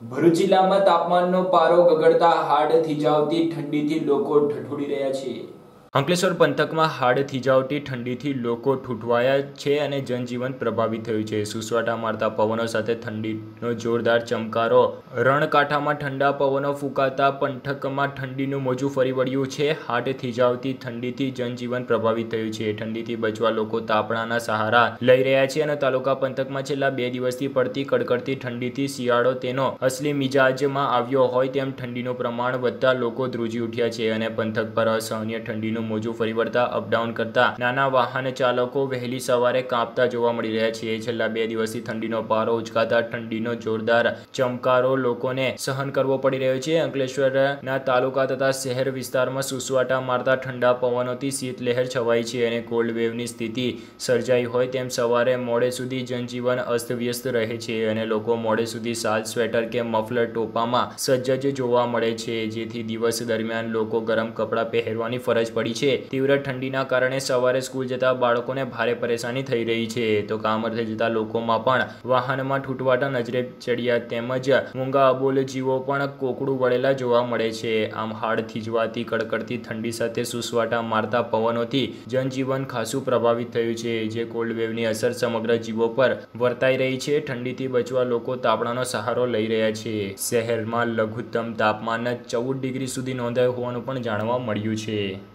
ભરૂચ જિલ્લામાં તાપમાનનો પારો ગગડતા હાડ થીજાવતી ઠંડીથી લોકો ઠઠોડી રહ્યા છે। અંકલેશ્વર પંથકમાં હાડ થીજાવતી ઠંડીથી લોકો ઠૂંઠવાયા છે અને જનજીવન પ્રભાવિત થયું છે। સુસવાટા મારતા પવનો સાથે ઠંડીનો જોરદાર ચમકારો, રણકાંઠામાં ઠંડા પવનો ફૂંકાતા પંથકમાં ઠંડીનું મોજું ફરી વળ્યું છે। હાડ થીજાવતી ઠંડીથી જનજીવન પ્રભાવિત થયું છે। ઠંડીથી બચવા લોકો તાપણાના સહારા લઈ રહ્યા છે અને તાલુકા પંથકમાં છેલ્લા 2 દિવસથી પડતી કડકડતી ઠંડીથી શિયાળો તેનો અસલી મિજાજમાં આવ્યો હોય તેમ ઠંડીનું પ્રમાણ વધતા લોકો ધ્રુજી ઉઠ્યા છે અને પંથક પર અસહનીય ઠંડીનું મોજું ફરી વળતા અપડાઉન કરતા નાના વાહન ચાલકો વહેલી સવારે કાંપતા જોવા મળી રહ્યા છે। છેલ્લા 2 દિવસથી ઠંડીનો પારો ઉચકાતા ઠંડીનો જોરદાર ચમકારો લોકોને સહન કરવો પડી રહ્યો છે। અંકલેશ્વરના તાલુકા તથા શહેર વિસ્તારમાં સુસવાટા મારતા ઠંડા પવનોથી શીતલહેર છવાઈ છે અને કોલ્ડ વેવની સ્થિતિ સર્જાઈ હોય તેમ સવારે મોડે સુધી જનજીવન અસ્તવ્યસ્ત રહે છે અને લોકો મોડે સુધી શાલ, સ્વેટર કે મફલર ટોપામાં સજ્જ જોવા મળે છે, જેથી દિવસ દરમિયાન લોકો ગરમ કપડાં પહેરવાની ફરજ પડી છે। તીવ્ર ઠંડીના કારણે સવારે સ્કૂલ જતા બાળકોને ભારે પરેશાની થઈ રહી છે તો કામ અર્થે જતા લોકોમાં પણ વાહનમાં ઠૂંઠવાટા નજરે ચડ્યા તેમજ મૂંગા અબોલ જીવો પણ કોકડું વળેલા જોવા મળે છે। આમ હાડ થીજવાતી કડકડતી ઠંડી સાથે સુસવાટા મારતા પવનોથી જનજીવન ખાસું પ્રભાવિત થયું છે, જે કોલ્ડ વેવની અસર સમગ્ર જીવો પર વર્તાઈ રહી છે। ઠંડીથી બચવા લોકો તાપણાનો સહારો લઈ રહ્યા છે। શહેરમાં લઘુત્તમ તાપમાન 14 ડિગ્રી સુધી નોંધાયું હોવાનું પણ જાણવા મળ્યું છે।